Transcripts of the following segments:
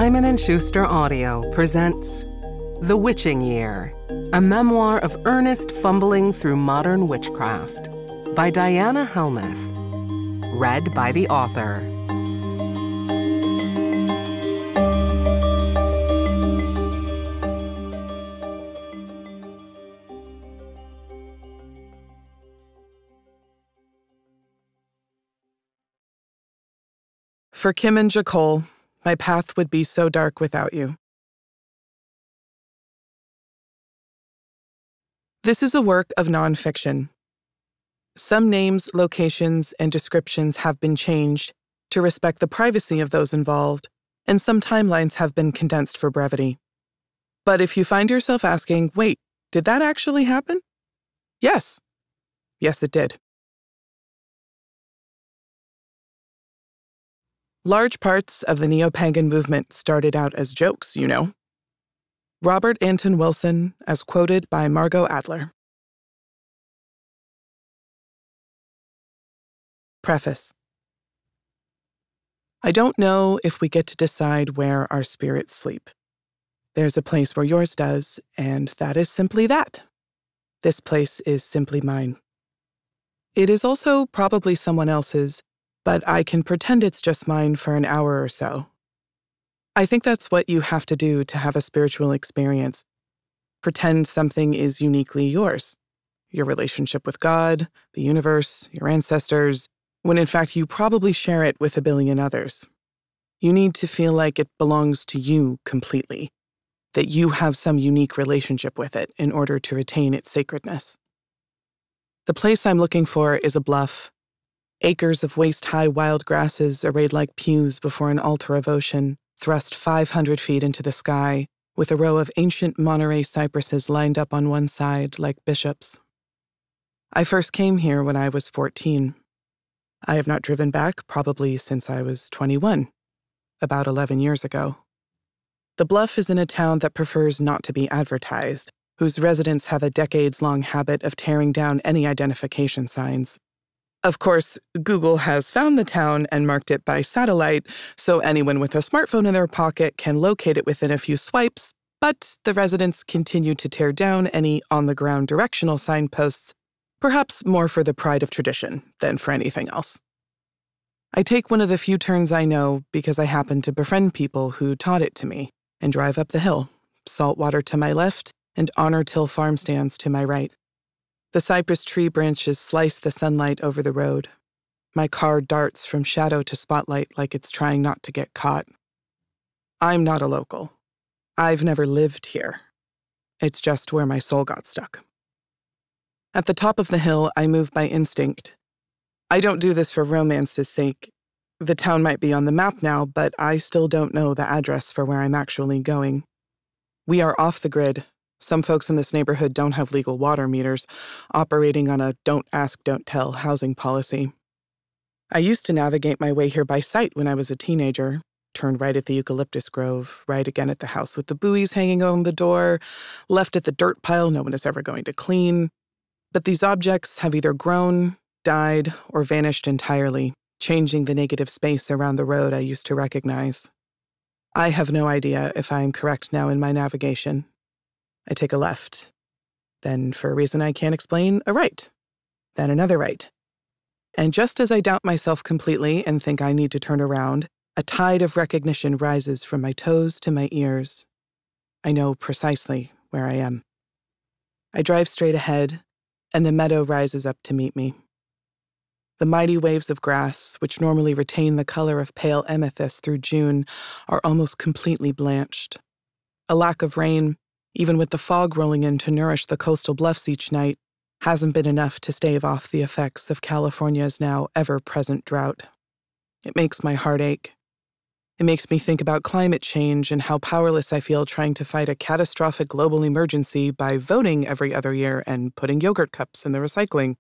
Simon & Schuster Audio presents The Witching Year, a memoir of Earnest Fumbling through Modern Witchcraft by Diana Helmuth, read by the author. For Kim and Jacole, my path would be so dark without you. This is a work of nonfiction. Some names, locations, and descriptions have been changed to respect the privacy of those involved, and some timelines have been condensed for brevity. But if you find yourself asking, wait, did that actually happen? Yes. Yes, it did. Large parts of the neo-pagan movement started out as jokes, you know. Robert Anton Wilson, as quoted by Margot Adler. Preface. I don't know if we get to decide where our spirits sleep. There's a place where yours does, and that is simply that. This place is simply mine. It is also probably someone else's, but I can pretend it's just mine for an hour or so. I think that's what you have to do to have a spiritual experience. Pretend something is uniquely yours. Your relationship with God, the universe, your ancestors, when in fact you probably share it with a billion others. You need to feel like it belongs to you completely, that you have some unique relationship with it in order to retain its sacredness. The place I'm looking for is a bluff. Acres of waist-high wild grasses arrayed like pews before an altar of ocean, thrust 500 feet into the sky, with a row of ancient Monterey cypresses lined up on one side like bishops. I first came here when I was 14. I have not driven back probably since I was 21, about 11 years ago. The bluff is in a town that prefers not to be advertised, whose residents have a decades-long habit of tearing down any identification signs. Of course, Google has found the town and marked it by satellite, so anyone with a smartphone in their pocket can locate it within a few swipes, but the residents continue to tear down any on-the-ground directional signposts, perhaps more for the pride of tradition than for anything else. I take one of the few turns I know because I happen to befriend people who taught it to me, and drive up the hill, Saltwater to my left and Honor Till farm stands to my right. The cypress tree branches slice the sunlight over the road. My car darts from shadow to spotlight like it's trying not to get caught. I'm not a local. I've never lived here. It's just where my soul got stuck. At the top of the hill, I move by instinct. I don't do this for romance's sake. The town might be on the map now, but I still don't know the address for where I'm actually going. We are off the grid. Some folks in this neighborhood don't have legal water meters, operating on a don't ask, don't tell housing policy. I used to navigate my way here by sight when I was a teenager. Turned right at the eucalyptus grove, right again at the house with the buoys hanging on the door, left at the dirt pile no one is ever going to clean. But these objects have either grown, died, or vanished entirely, changing the negative space around the road I used to recognize. I have no idea if I am correct now in my navigation. I take a left, then, for a reason I can't explain, a right, then another right. And just as I doubt myself completely and think I need to turn around, a tide of recognition rises from my toes to my ears. I know precisely where I am. I drive straight ahead, and the meadow rises up to meet me. The mighty waves of grass, which normally retain the color of pale amethyst through June, are almost completely blanched. A lack of rain, even with the fog rolling in to nourish the coastal bluffs each night, hasn't been enough to stave off the effects of California's now ever-present drought. It makes my heart ache. It makes me think about climate change and how powerless I feel trying to fight a catastrophic global emergency by voting every other year and putting yogurt cups in the recycling.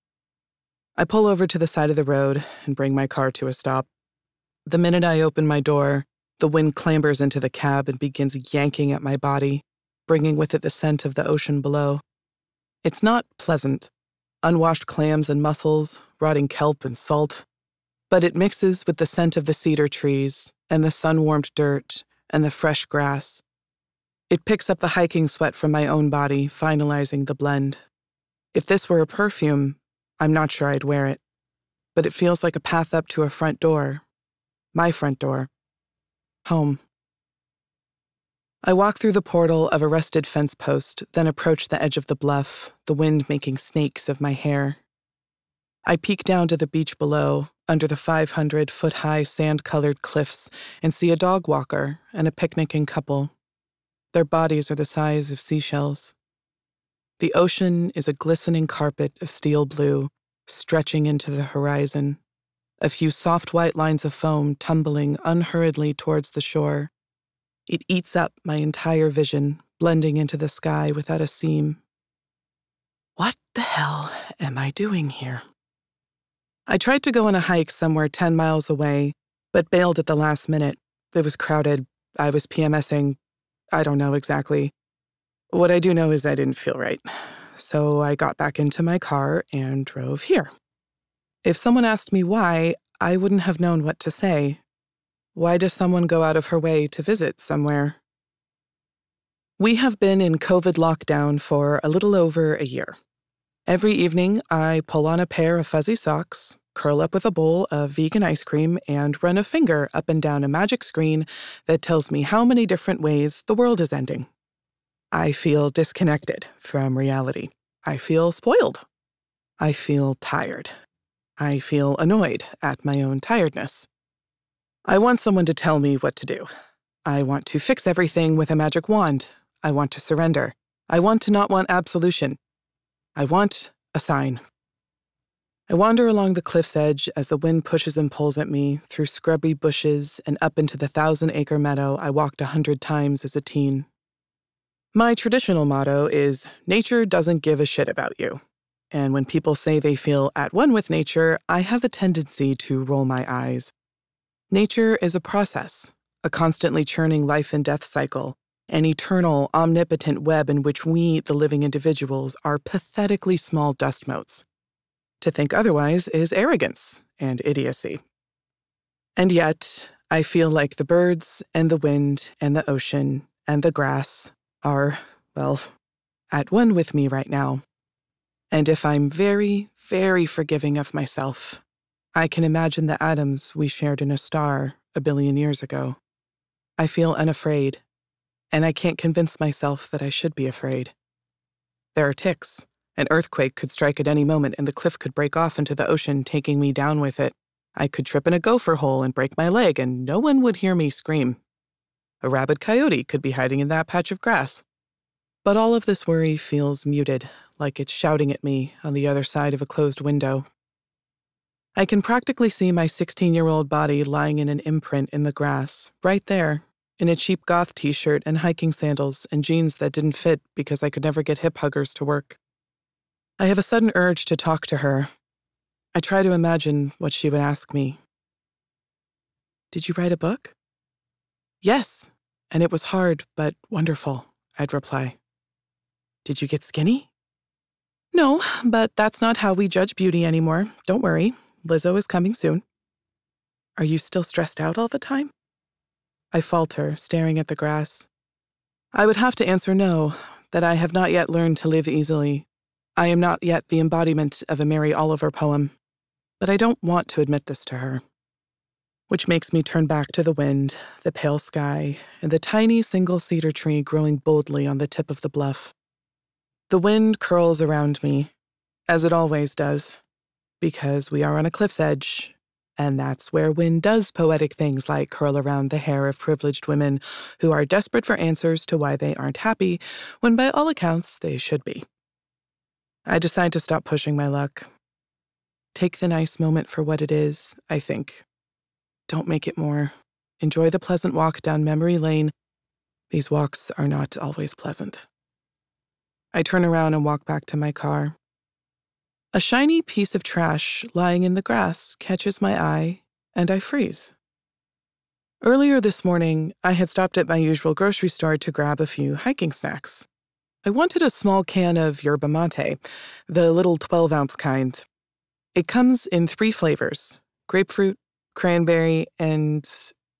I pull over to the side of the road and bring my car to a stop. The minute I open my door, the wind clambers into the cab and begins yanking at my body, bringing with it the scent of the ocean below. It's not pleasant. Unwashed clams and mussels, rotting kelp and salt. But it mixes with the scent of the cedar trees and the sun-warmed dirt and the fresh grass. It picks up the hiking sweat from my own body, finalizing the blend. If this were a perfume, I'm not sure I'd wear it, but it feels like a path up to a front door. My front door. Home. I walk through the portal of a rusted fence post, then approach the edge of the bluff, the wind making snakes of my hair. I peek down to the beach below, under the 500-foot-high sand-colored cliffs, and see a dog walker and a picnicking couple. Their bodies are the size of seashells. The ocean is a glistening carpet of steel blue, stretching into the horizon, a few soft white lines of foam tumbling unhurriedly towards the shore. It eats up my entire vision, blending into the sky without a seam. What the hell am I doing here? I tried to go on a hike somewhere 10 miles away, but bailed at the last minute. It was crowded. I was PMSing. I don't know exactly. What I do know is I didn't feel right. So I got back into my car and drove here. If someone asked me why, I wouldn't have known what to say. Why does someone go out of her way to visit somewhere? We have been in COVID lockdown for a little over a year. Every evening, I pull on a pair of fuzzy socks, curl up with a bowl of vegan ice cream, and run a finger up and down a magic screen that tells me how many different ways the world is ending. I feel disconnected from reality. I feel spoiled. I feel tired. I feel annoyed at my own tiredness. I want someone to tell me what to do. I want to fix everything with a magic wand. I want to surrender. I want to not want absolution. I want a sign. I wander along the cliff's edge as the wind pushes and pulls at me through scrubby bushes and up into the 1,000-acre meadow I walked 100 times as a teen. My traditional motto is, nature doesn't give a shit about you. And when people say they feel at one with nature, I have a tendency to roll my eyes. Nature is a process, a constantly churning life and death cycle, an eternal, omnipotent web in which we, the living individuals, are pathetically small dust motes. To think otherwise is arrogance and idiocy. And yet, I feel like the birds and the wind and the ocean and the grass are, well, at one with me right now. And if I'm very, very forgiving of myself, I can imagine the atoms we shared in a star 1 billion years ago. I feel unafraid, and I can't convince myself that I should be afraid. There are ticks. An earthquake could strike at any moment and the cliff could break off into the ocean, taking me down with it. I could trip in a gopher hole and break my leg, and no one would hear me scream. A rabid coyote could be hiding in that patch of grass. But all of this worry feels muted, like it's shouting at me on the other side of a closed window. I can practically see my 16-year-old body lying in an imprint in the grass, right there, in a cheap goth t-shirt and hiking sandals and jeans that didn't fit because I could never get hip huggers to work. I have a sudden urge to talk to her. I try to imagine what she would ask me. Did you write a book? Yes, and it was hard, but wonderful, I'd reply. Did you get skinny? No, but that's not how we judge beauty anymore. Don't worry, Lizzo is coming soon. Are you still stressed out all the time? I falter, staring at the grass. I would have to answer no, that I have not yet learned to live easily. I am not yet the embodiment of a Mary Oliver poem, but I don't want to admit this to her. Which makes me turn back to the wind, the pale sky, and the tiny single cedar tree growing boldly on the tip of the bluff. The wind curls around me, as it always does, because we are on a cliff's edge, and that's where wind does poetic things like curl around the hair of privileged women who are desperate for answers to why they aren't happy, when by all accounts they should be. I decide to stop pushing my luck. Take the nice moment for what it is, I think. Don't make it more. Enjoy the pleasant walk down memory lane. These walks are not always pleasant. I turn around and walk back to my car. A shiny piece of trash lying in the grass catches my eye, and I freeze. Earlier this morning, I had stopped at my usual grocery store to grab a few hiking snacks. I wanted a small can of yerba mate, the little 12-ounce kind. It comes in 3 flavors, grapefruit, cranberry, and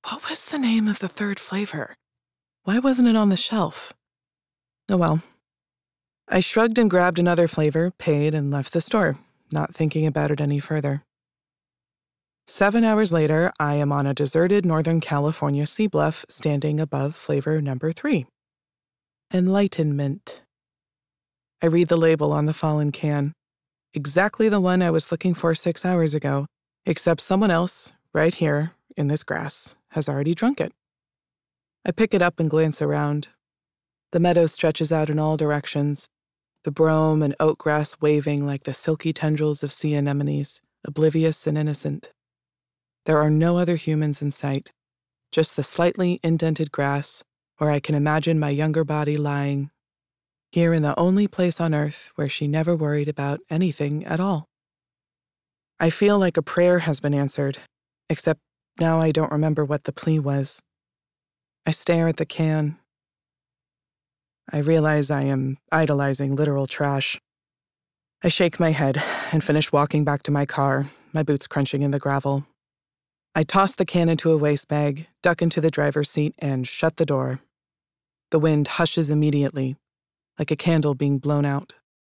What was the name of the third flavor? Why wasn't it on the shelf? Oh well. I shrugged and grabbed another flavor, paid, and left the store, not thinking about it any further. 7 hours later, I am on a deserted Northern California sea bluff standing above flavor number 3. Enlightenment. I read the label on the fallen can. Exactly the one I was looking for 6 hours ago, except someone else, right here, in this grass, has already drunk it. I pick it up and glance around. The meadow stretches out in all directions, the brome and oat grass waving like the silky tendrils of sea anemones, oblivious and innocent. There are no other humans in sight, just the slightly indented grass where I can imagine my younger body lying, here in the only place on earth where she never worried about anything at all. I feel like a prayer has been answered, except now I don't remember what the plea was. I stare at the can. I realize I am idolizing literal trash. I shake my head and finish walking back to my car, my boots crunching in the gravel. I toss the can into a waste bag, duck into the driver's seat, and shut the door. The wind hushes immediately, like a candle being blown out.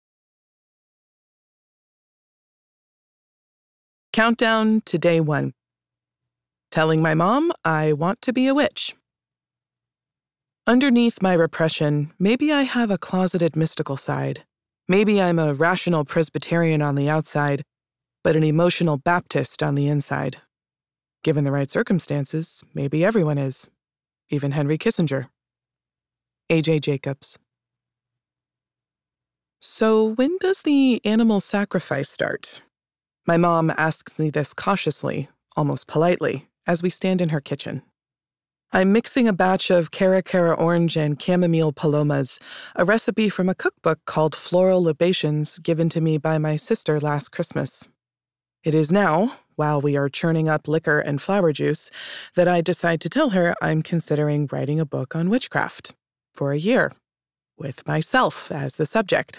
Countdown to day 1. Telling my mom I want to be a witch. Underneath my repression, maybe I have a closeted mystical side. Maybe I'm a rational Presbyterian on the outside, but an emotional Baptist on the inside. Given the right circumstances, maybe everyone is. Even Henry Kissinger. A.J. Jacobs. So when does the animal sacrifice start? My mom asks me this cautiously, almost politely, as we stand in her kitchen. I'm mixing a batch of Cara Cara orange and chamomile palomas, a recipe from a cookbook called Floral Libations given to me by my sister last Christmas. It is now, while we are churning up liquor and flower juice, that I decide to tell her I'm considering writing a book on witchcraft for a year, with myself as the subject.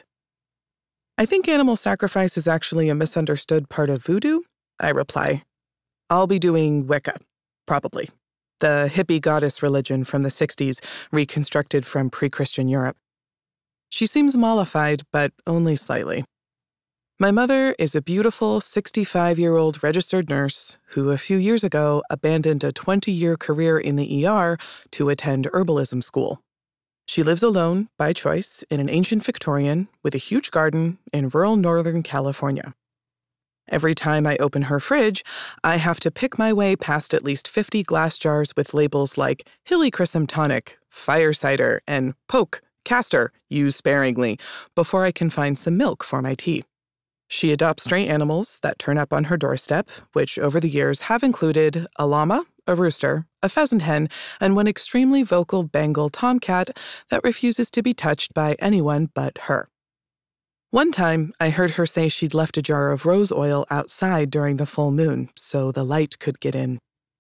I think animal sacrifice is actually a misunderstood part of voodoo, I reply. I'll be doing Wicca, probably. The hippie goddess religion from the 60s, reconstructed from pre-Christian Europe. She seems mollified, but only slightly. My mother is a beautiful 65-year-old registered nurse who a few years ago abandoned a 20-year career in the ER to attend herbalism school. She lives alone, by choice, in an ancient Victorian with a huge garden in rural Northern California. Every time I open her fridge, I have to pick my way past at least 50 glass jars with labels like Helichrysum tonic, fire cider, and poke, castor, use sparingly, before I can find some milk for my tea. She adopts stray animals that turn up on her doorstep, which over the years have included a llama, a rooster, a pheasant hen, and one extremely vocal Bengal tomcat that refuses to be touched by anyone but her. One time, I heard her say she'd left a jar of rose oil outside during the full moon so the light could get in.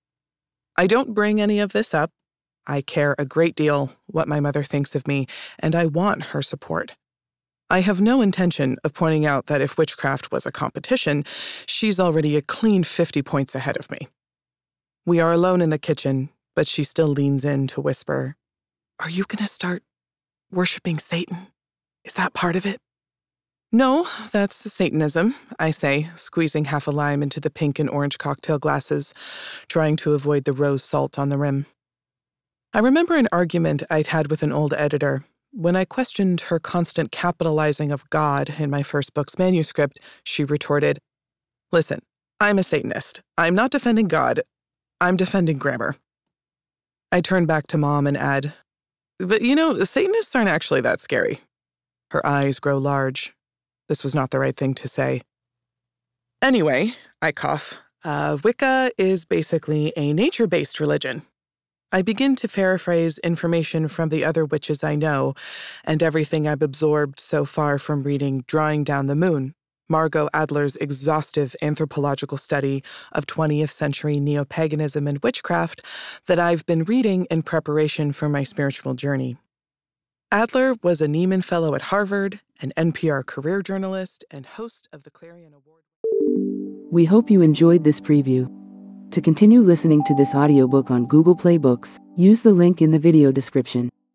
I don't bring any of this up. I care a great deal what my mother thinks of me, and I want her support. I have no intention of pointing out that if witchcraft was a competition, she's already a clean 50 points ahead of me. We are alone in the kitchen, but she still leans in to whisper, "Are you going to start worshiping Satan? Is that part of it?" "No, that's Satanism," I say, squeezing half a lime into the pink and orange cocktail glasses, trying to avoid the rose salt on the rim. I remember an argument I'd had with an old editor. When I questioned her constant capitalizing of God in my first book's manuscript, she retorted, "Listen, I'm a Satanist. I'm not defending God. I'm defending grammar." I turn back to Mom and add, "But Satanists aren't actually that scary." Her eyes grow large. This was not the right thing to say. "Anyway," I cough, "Wicca is basically a nature-based religion." I begin to paraphrase information from the other witches I know, and everything I've absorbed so far from reading Drawing Down the Moon, Margot Adler's exhaustive anthropological study of 20th century neo-paganism and witchcraft that I've been reading in preparation for my spiritual journey. Adler was a Nieman Fellow at Harvard, an NPR career journalist, and host of the Clarion Award. We hope you enjoyed this preview. To continue listening to this audiobook on Google Play Books, use the link in the video description.